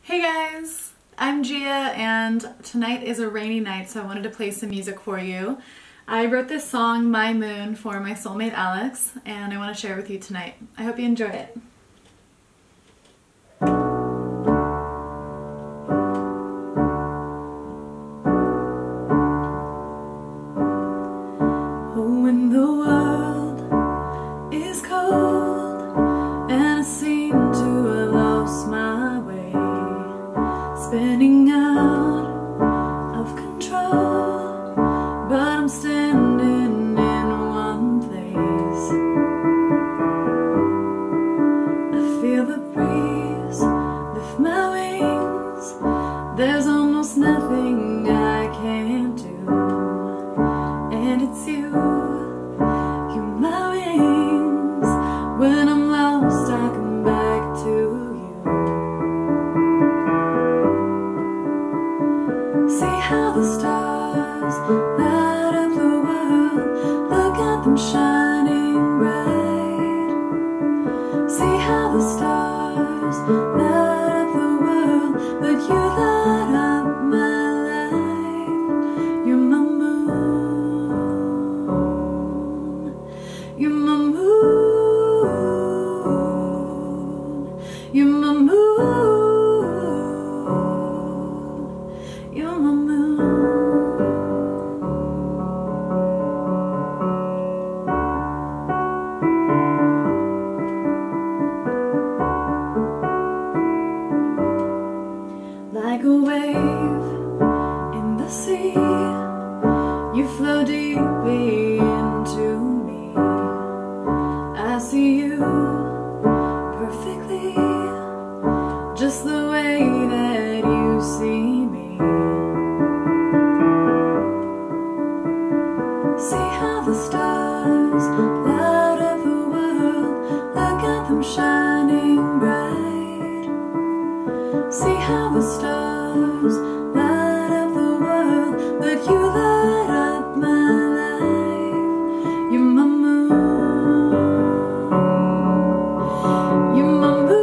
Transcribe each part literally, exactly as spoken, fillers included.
Hey guys, I'm Gia and tonight is a rainy night, so I wanted to play some music for you. I wrote this song, My Moon, for my soulmate Alex, and I want to share it with you tonight. I hope you enjoy it. When the world is cold and I seem to have lost my way, spinning out of control, but I'm standing in one place. I feel the breeze lift my wings, there's almost nothing I can't do, and it's you. When I'm lost, I come back to you. See how the stars light up the world. Look at them shining bright. See how the stars light up the world, but you light up my life. You're my moon. You're my moon. You're my moon, you're my moon. Like a wave in the sea, you flow deeply into me. I see you perfectly, just the way that you see me. See how the stars light up the world. Look at them shining bright. See how the stars light up the world, but you light up my life. You're my moon. You're my moon.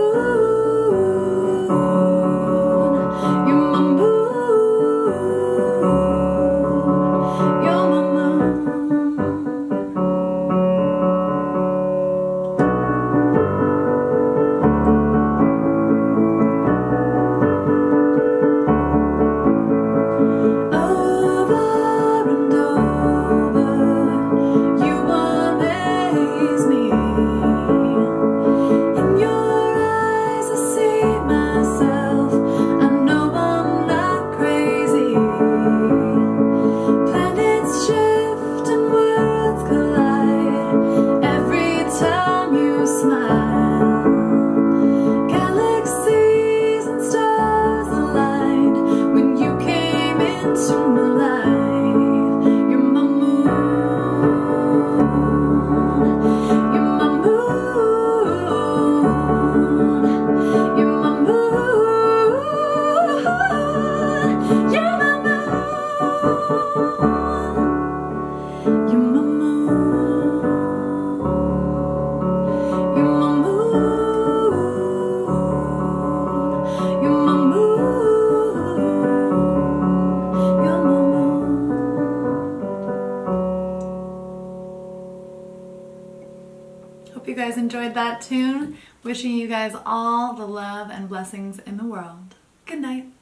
Hope you guys enjoyed that tune. Wishing you guys all the love and blessings in the world. Good night.